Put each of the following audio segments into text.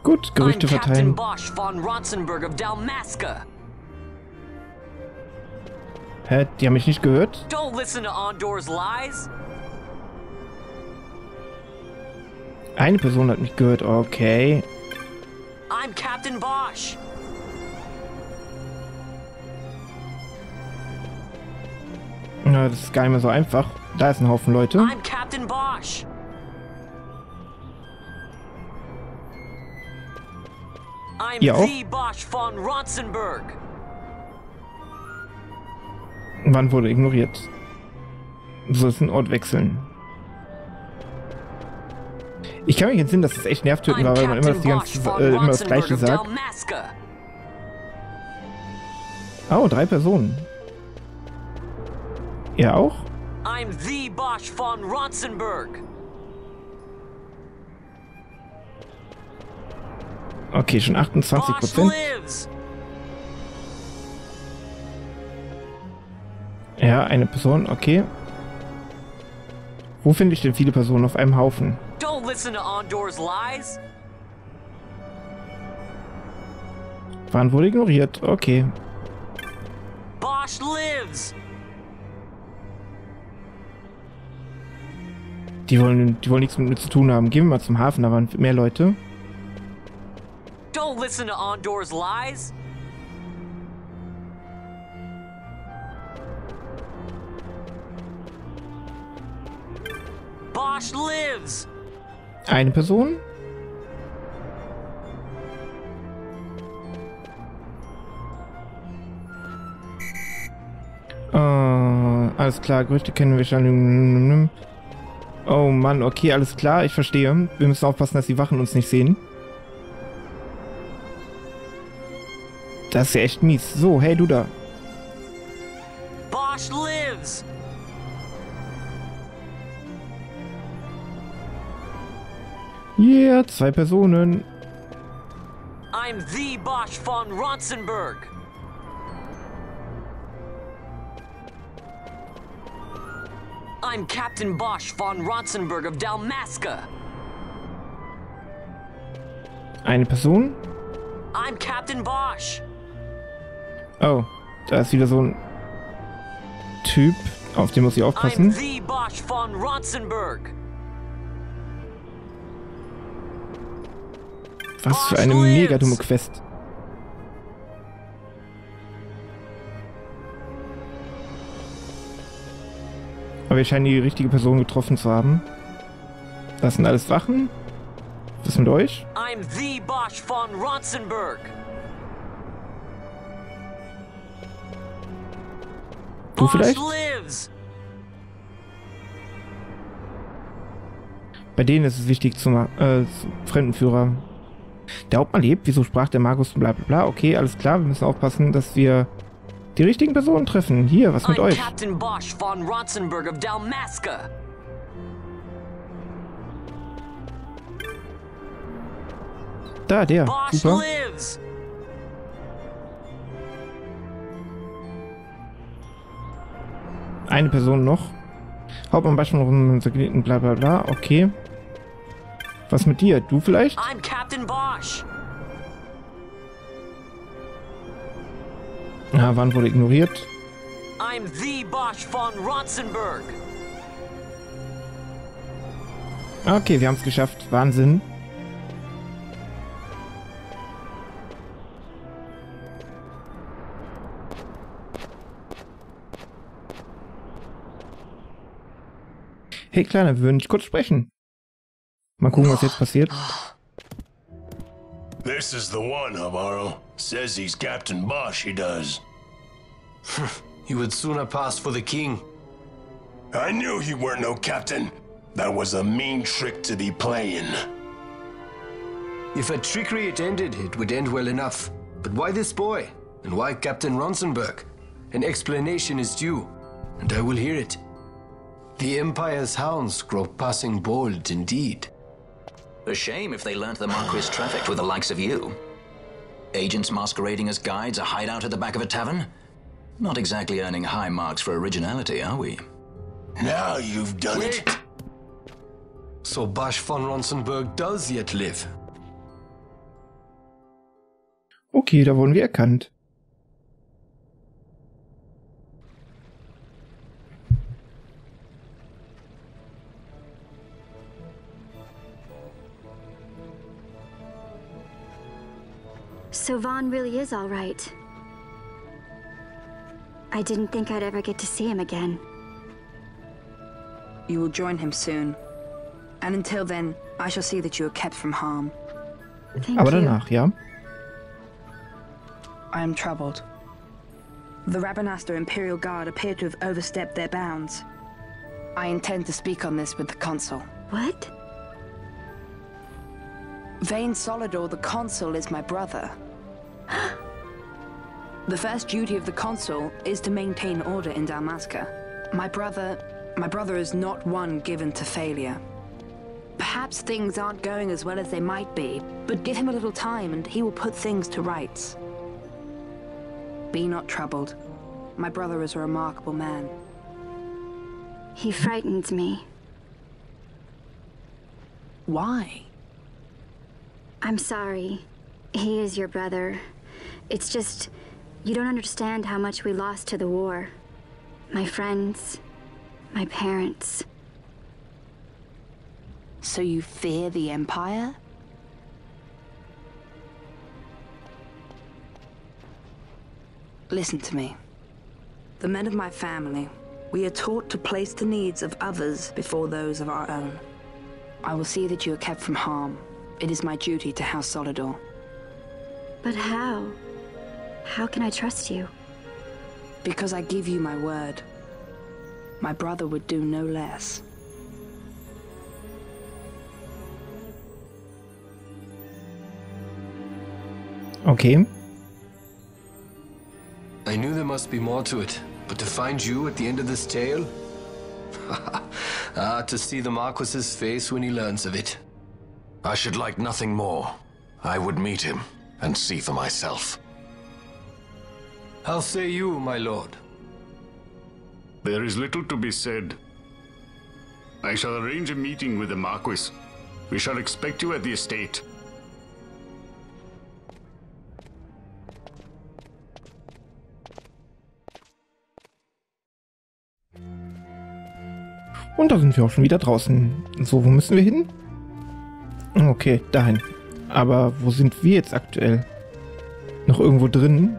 Gut, Gerüchte I'm Captain verteilen. Bosch von Ronsenberg of Dalmasca. Hä? Die haben mich nicht gehört? Don't listen to Ondor's lies. Eine Person hat mich gehört, okay. I'm Captain Bosch. Na, das ist gar nicht mehr so einfach. Da ist ein Haufen Leute. I'm Captain Bosch. I'm Ihr auch? the Bosch von Ronsenberg. Wann wurde ignoriert? So ist ein Ort wechseln. Ich kann mich entsinnen, dass das echt nervtötend war, weil man immer immer das Gleiche sagt. Oh, 3 Personen. Er auch? I'm the Bosch von Ronsenberg. Okay, schon 28%. Bosch lives. Ja, eine Person, okay. Wo finde ich denn viele Personen auf einem Haufen? Don't listen to Ondor's lies. Wann wurde ignoriert? Okay. Bosch lives. Die wollen nichts mit mir zu tun haben. Gehen wir mal zum Hafen, da waren mehr Leute. Don't listen to Ondor's lies. Bosch lives. Eine Person? Alles klar, Gerüchte kennen wir schon. Oh Mann, okay, alles klar, ich verstehe. Wir müssen aufpassen, dass die Wachen uns nicht sehen. Das ist ja echt mies. So, hey du da. Bosch lives. Yeah, 2 Personen. I'm the Bosch von Ronsenberg. I'm Captain Bosch von Ronsenberg of Dalmasca. Eine Person? I'm Captain Bosch. Oh, da ist wieder so ein Typ, auf den muss ich I'm aufpassen. the Bosch von Ronsenberg. Was für eine mega dumme Quest. Aber wir scheinen die richtige Person getroffen zu haben. Das sind alles Wachen. Was ist mit euch? I'm the Bosch von Ronsenberg. Du vielleicht? Bosch lives. Bei denen ist es wichtig zum Fremdenführer. Der Hauptmann lebt, wieso sprach der Magus bla bla bla. Okay, alles klar, wir müssen aufpassen, dass wir die richtigen Personen treffen. Hier, was mit I'm euch? Captain Bosch von Ronsenberg of Dalmasca. Da, der. Bosch Super. lives. Eine Person noch. Hauptmann Beispiel rum, Satelliten, bla bla bla. Okay. Was mit dir? Du vielleicht? I'm Captain Bosch. Ja, wann wurde ignoriert? I'm the Bosch von Ronsenberg. Okay, wir haben es geschafft. Wahnsinn. Hey Kleiner, wir würden dich kurz sprechen. Mal gucken, was jetzt passiert. This is the one, Amaro. Says he's Captain Bosch, he does. He would sooner pass for the king. I knew he weren't no captain. That was a mean trick to be playing. If a trickery it ended, it would end well enough. But why this boy? And why Captain Ronsenberg? An explanation is due, and I will hear it. The Empire's hounds grow passing bold indeed. A shame if they learnt the Marquis trafficked with the likes of you. Agents masquerading as guides, a hideout at the back of a tavern? Not exactly earning high marks for originality, are we? Now you've done it. So Bosch von Ronsenberg does yet live. Okay, da wurden wir erkannt. So Vaughn really is all right. I didn't think I'd ever get to see him again. You will join him soon. And until then, I shall see that you are kept from harm. Thank Aber you. danach, ja. I am troubled. The Rabanastre Imperial Guard appear to have overstepped their bounds. I intend to speak on this with the Consul. What? Vayne Solidor, the Consul, is my brother. The first duty of the Consul is to maintain order in Dalmasca. My brother is not one given to failure. Perhaps things aren't going as well as they might be, but give him a little time and he will put things to rights. Be not troubled. My brother is a remarkable man. He frightens me. Why? I'm sorry. He is your brother. It's just, you don't understand how much we lost to the war. My friends, my parents. So you fear the Empire? Listen to me. The men of my family, we are taught to place the needs of others before those of our own. I will see that you are kept from harm. It is my duty to House Solidor. But how? How can I trust you? Because I give you my word. My brother would do no less. Okay. I knew there must be more to it, but to find you at the end of this tale? To see the Marquis's face when he learns of it. I should like nothing more. I would meet him and see for myself. How say you, my lord? There is little to be said. I shall arrange a meeting with the Marquis. We shall expect you at the estate. Und da sind wir auch schon wieder draußen. So, wo müssen wir hin? Okay, dahin. Aber wo sind wir jetzt aktuell? Noch irgendwo drin?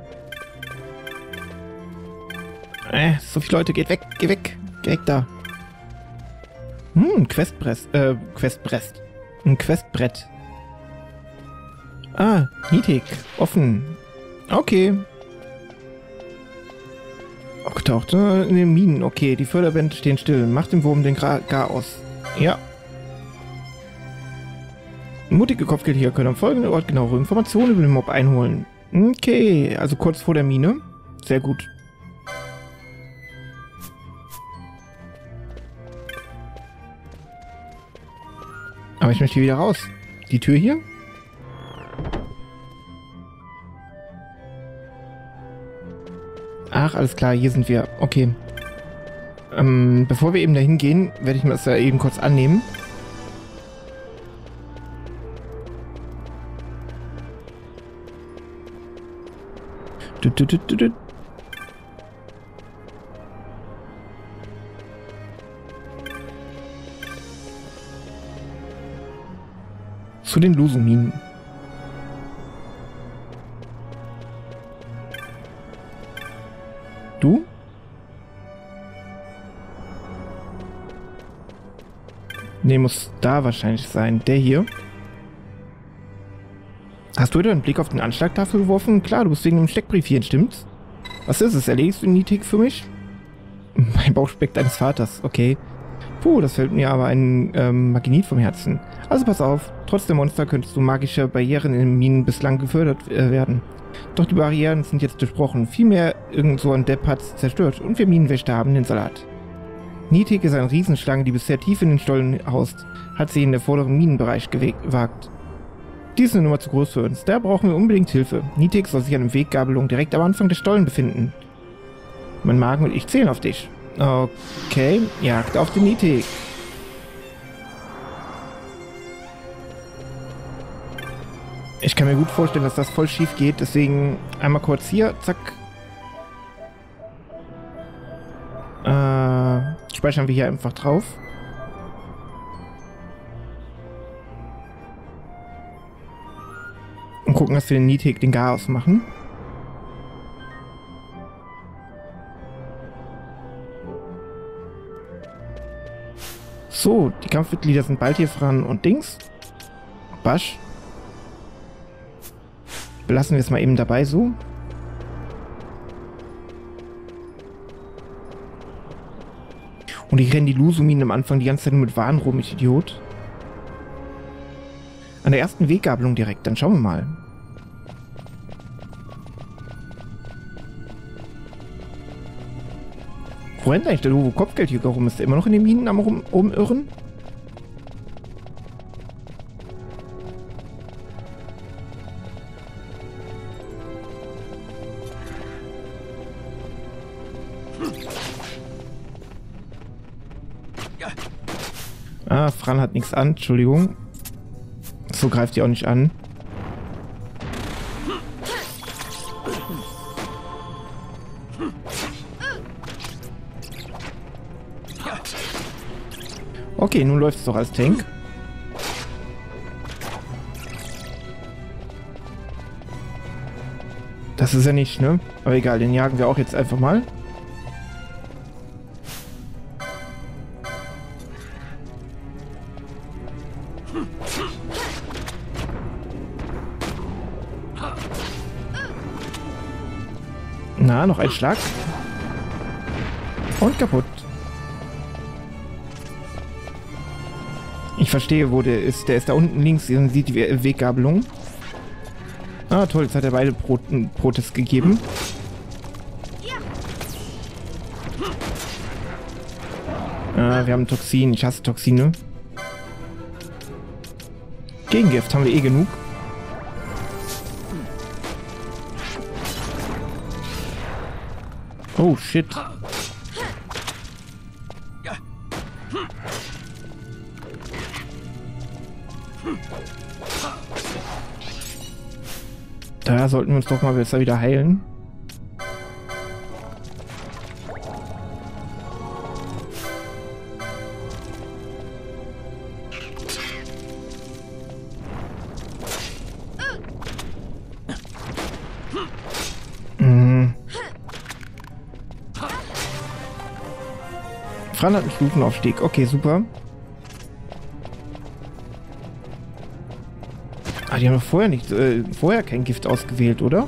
So viele Leute, geht weg, geh weg. Geh weg da. Questbrett. Ein Questbrett. Ah, Nitig. Offen. Okay. Aufgetaucht. In den Minen. Okay, die Förderbände stehen still. Macht dem Wurm den Gar aus. Ja. Mutige Kopfgeldjäger können am folgenden Ort genauere Informationen über den Mob einholen. Okay, also kurz vor der Mine. Sehr gut. Aber ich möchte hier wieder raus. Die Tür hier? Ach, alles klar, hier sind wir. Okay. Bevor wir eben dahin gehen, werde ich mir das ja eben kurz annehmen. Zu den Lusuminen. Du? Ne, muss da wahrscheinlich sein. Der hier. Hast du wieder einen Blick auf den Anschlag dafür geworfen? Klar, du bist wegen dem Steckbrief hier, stimmt's? Was ist es? Erledigst du den Nitig für mich? Mein Bauchspeck deines Vaters, okay. Puh, das fällt mir aber ein Magnit vom Herzen. Also pass auf, trotz der Monster könntest du magische Barrieren in den Minen bislang gefördert werden. Doch die Barrieren sind jetzt durchbrochen. Vielmehr irgend so ein Depp hat's zerstört und wir Minenwächter haben den Salat. Nitig ist eine Riesenschlange, die bisher tief in den Stollen haust, hat sie in den vorderen Minenbereich gewagt. Die ist eine Nummer zu groß für uns, da brauchen wir unbedingt Hilfe. Nitig soll sich an der Weggabelung direkt am Anfang der Stollen befinden. Mein Magen und ich zählen auf dich. Okay, Jagd auf den Nitig. Ich kann mir gut vorstellen, dass das voll schief geht. Deswegen einmal kurz hier. Zack. Speichern wir hier einfach drauf. Und gucken, dass wir den Nidhegg den Gar ausmachen. So, die Kampfmitglieder sind bald hier dran und Dings. Basch. Belassen wir es mal eben dabei so. Und ich renne die Lusuminen am Anfang die ganze Zeit nur mit Waren rum, ich Idiot. An der ersten Weggabelung direkt, dann schauen wir mal. Wo rennt eigentlich der doofe Kopfgeldjäger rum? Ist der immer noch in den Minen am rumirren? Ah, Fran hat nichts an, Entschuldigung. So greift die auch nicht an. Okay, nun läuft es doch als Tank. Das ist ja nicht, ne? Aber egal, den jagen wir auch jetzt einfach mal. Na, noch ein Schlag. Und kaputt. Ich verstehe, wo der ist. Der ist da unten links. Man sieht die Weggabelung. Ah, toll. Jetzt hat er beide Protes gegeben. Ah, wir haben Toxin. Ich hasse Toxine. Gegengift haben wir eh genug. Oh, shit. Da sollten wir uns doch mal besser wieder heilen. Fran hat einen Stufenaufstieg. Okay, super. Ah, die haben doch vorher kein Gift ausgewählt, oder?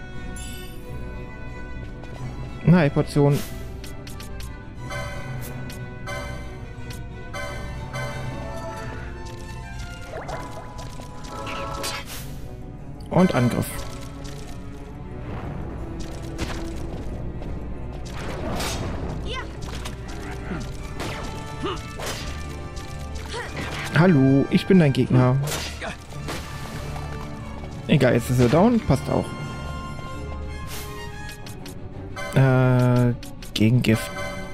Na, Heilportion. Und Angriff. Hallo, ich bin dein Gegner. Egal, jetzt ist er down, passt auch. Gegen Gift.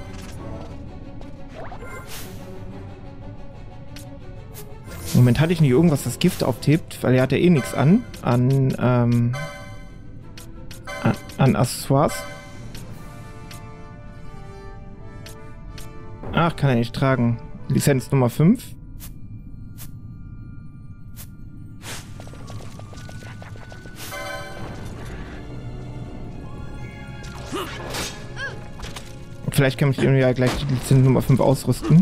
Moment, hatte ich nicht irgendwas, das Gift aufhebt? Weil er hat ja eh nichts an Accessoires. Ach, kann er nicht tragen. Lizenz Nummer 5. Vielleicht kann ich irgendwie ja gleich die Lizenz Nummer 5 ausrüsten.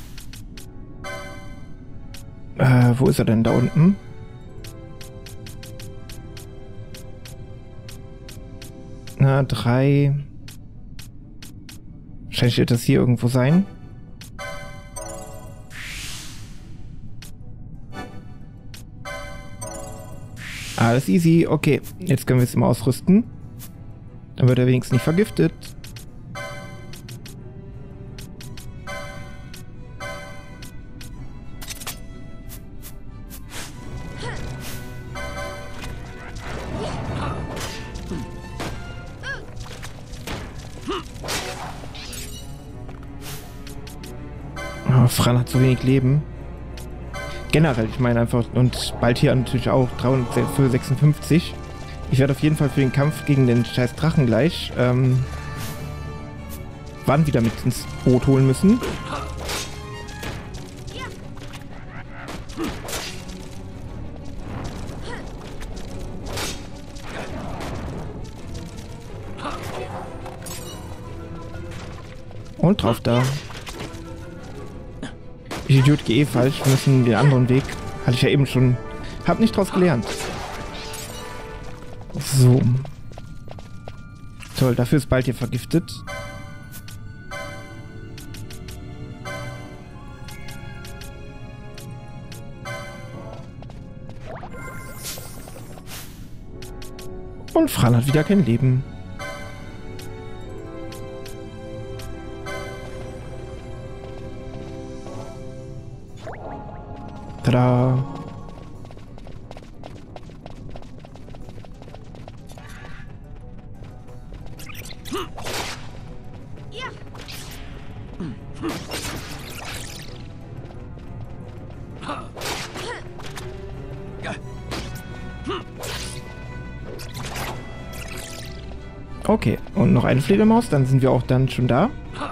Wo ist er denn? Da unten? Na, 3. Wahrscheinlich wird das hier irgendwo sein. Alles easy. Okay, jetzt können wir es immer ausrüsten. Dann wird er wenigstens nicht vergiftet. Oh, Fran hat zu wenig Leben. Generell, ich meine einfach, und bald hier natürlich auch 300 für 56. Ich werde auf jeden Fall für den Kampf gegen den scheiß Drachen gleich, Wann wieder mit ins Boot holen müssen. Und drauf da. Ich Idiot, gehe falsch. Wir müssen den anderen Weg. Hatte ich ja eben schon. Hab nicht draus gelernt. So. Toll, dafür ist bald hier vergiftet. Und Fran hat wieder kein Leben. Tada! Okay, und noch eine Fledermaus, dann sind wir auch dann schon da.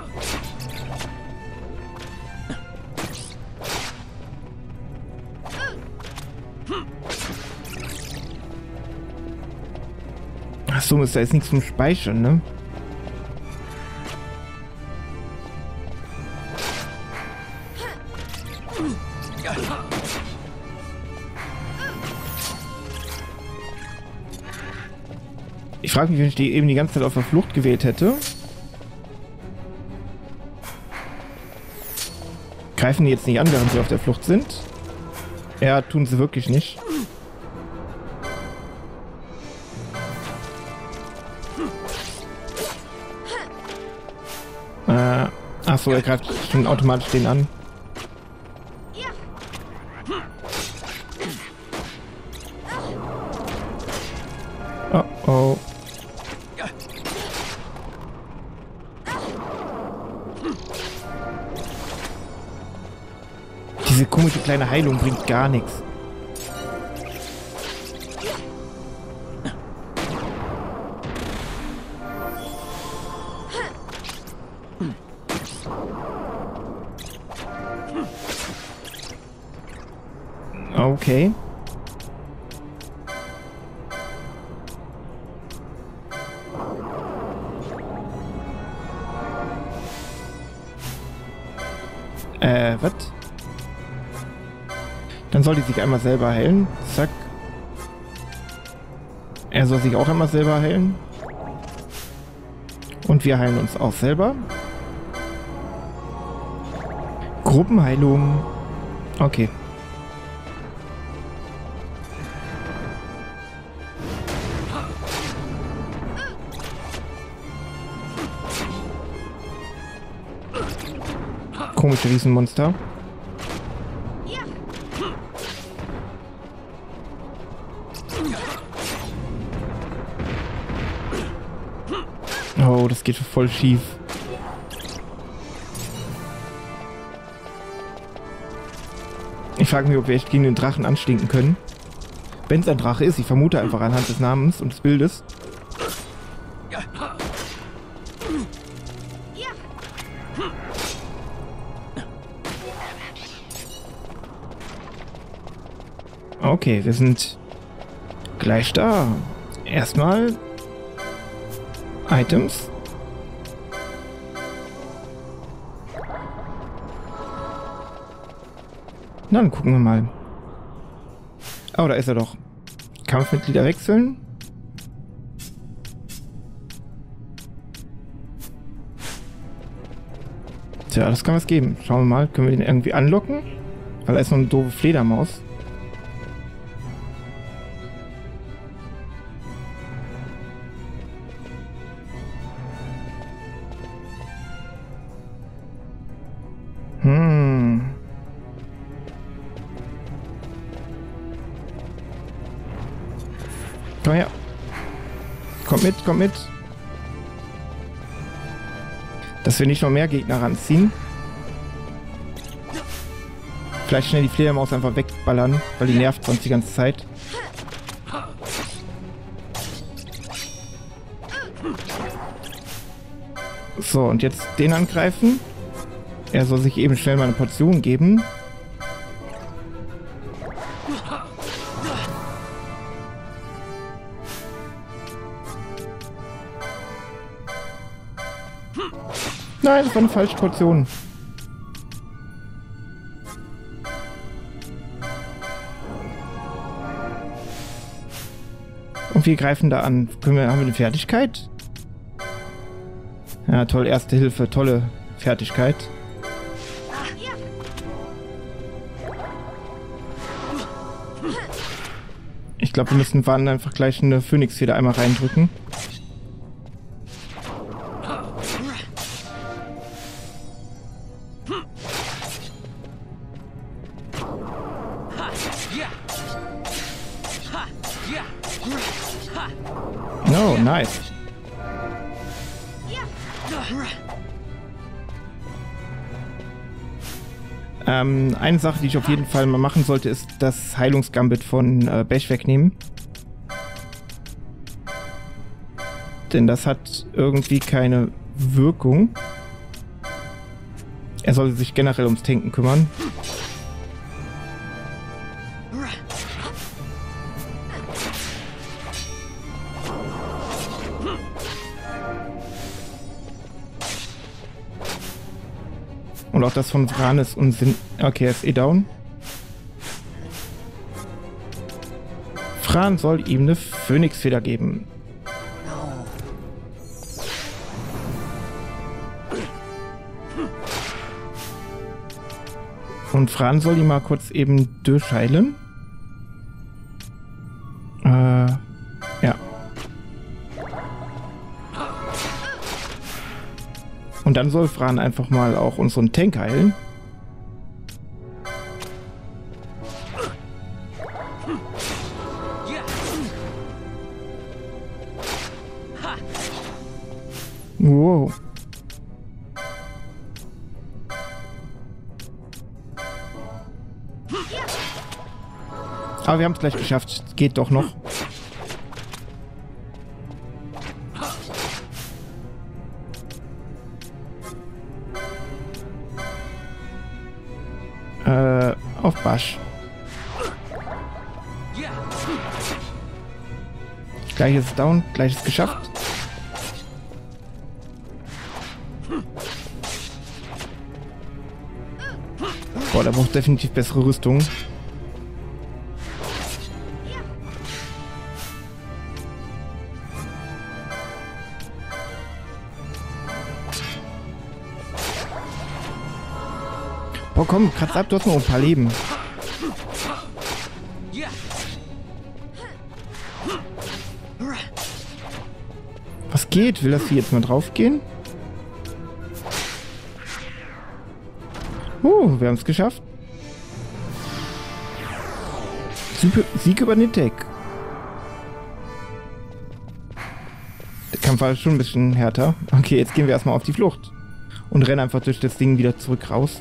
Achso, ist da jetzt nichts zum Speichern, ne? Ich frage mich, wenn ich die eben die ganze Zeit auf der Flucht gewählt hätte. Greifen die jetzt nicht an, während sie auf der Flucht sind? Ja, tun sie wirklich nicht. Achso, er greift schon automatisch den an. Oh oh. Diese komische kleine Heilung bringt gar nichts. Okay. Was? Dann soll die sich einmal selber heilen. Zack. Er soll sich auch einmal selber heilen. Und wir heilen uns auch selber. Gruppenheilung. Okay. Komische Riesenmonster. Oh, das geht voll schief. Ich frage mich, ob wir echt gegen den Drachen anstinken können. Wenn es ein Drache ist, ich vermute einfach anhand des Namens und des Bildes. Okay, wir sind gleich da. Erstmal Items. Na, dann gucken wir mal. Oh, da ist er doch. Kampfmitglieder wechseln. Tja, das kann was geben. Schauen wir mal. Können wir den irgendwie anlocken? Weil er ist noch eine doofe Fledermaus. Komm her. Kommt mit, kommt mit. Dass wir nicht noch mehr Gegner ranziehen. Vielleicht schnell die Fledermaus einfach wegballern, weil die nervt sonst die ganze Zeit. So, und jetzt den angreifen. Er soll sich eben schnell mal eine Portion geben. Nein, das war eine falsche Portion. Und wir greifen da an. Haben wir eine Fertigkeit? Ja, toll. Erste Hilfe. Tolle Fertigkeit. Ich glaube, wir müssen Warnen einfach gleich eine Phönixfeder einmal reindrücken. Oh, nice. Eine Sache, die ich auf jeden Fall mal machen sollte, ist das Heilungsgambit von Bash wegnehmen. Denn das hat irgendwie keine Wirkung. Er soll sich generell ums Tanken kümmern. Und auch das von Vran ist Unsinn. Okay, er ist eh down. Vran soll ihm eine Phönixfeder geben. Und Vran soll ihn mal kurz eben durchheilen. Ja. Und dann soll Vran einfach mal auch unseren Tank heilen. Wow. Aber wir haben es gleich geschafft. Geht doch noch. Auf Bash. Gleich ist down, gleich ist geschafft. Boah, der braucht definitiv bessere Rüstung. Boah, komm, kratz ab, du hast noch ein paar Leben. Was geht? Will das hier jetzt mal drauf gehen? Wir haben es geschafft. Sieg über Nidec. Der Kampf war schon ein bisschen härter. Okay, jetzt gehen wir erstmal auf die Flucht. Und rennen einfach durch das Ding wieder zurück raus.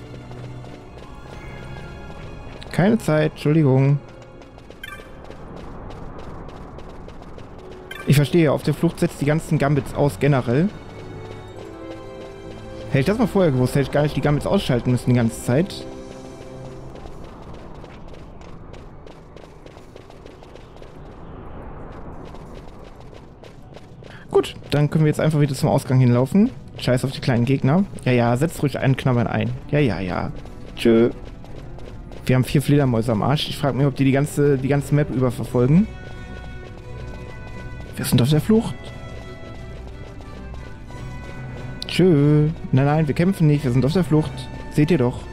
Keine Zeit, Entschuldigung. Ich verstehe, auf der Flucht setzt die ganzen Gambits aus generell. Hätte ich das mal vorher gewusst, hätte ich gar nicht die Gambits ausschalten müssen die ganze Zeit. Gut, dann können wir jetzt einfach wieder zum Ausgang hinlaufen. Scheiß auf die kleinen Gegner. Ja, ja, setzt ruhig einen Knabbern ein. Ja, ja, ja. Tschö. Wir haben 4 Fledermäuse am Arsch. Ich frage mich, ob die ganze Map über verfolgen. Wir sind auf der Flucht. Tschö. Nein, nein, wir kämpfen nicht. Wir sind auf der Flucht. Seht ihr doch.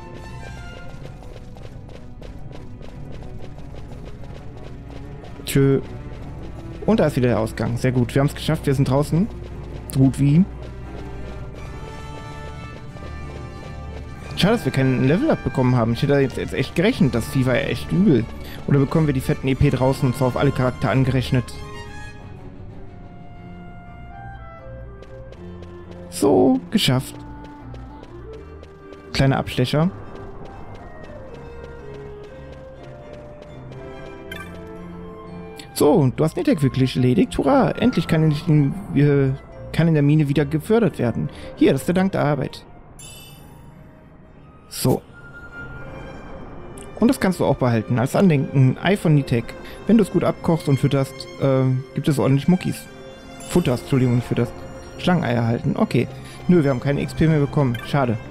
Tschö. Und da ist wieder der Ausgang. Sehr gut. Wir haben es geschafft. Wir sind draußen. So gut wie. Schade, dass wir keinen Level-Up bekommen haben. Ich hätte jetzt echt gerechnet. Das Vieh war ja echt übel. Oder bekommen wir die fetten EP draußen und zwar auf alle Charaktere angerechnet. So, geschafft. Kleiner Abstecher. So, du hast Nitek wirklich erledigt. Hurra, endlich kann in der Mine wieder gefördert werden. Hier, das ist der Dank der Arbeit. So. Und das kannst du auch behalten. Als Andenken, Ei von Nitek. Wenn du es gut abkochst und fütterst, gibt es ordentlich Muckis. Futterst, Entschuldigung, nicht fütterst. Schlangeneier halten. Okay. Nö, wir haben keine XP mehr bekommen. Schade.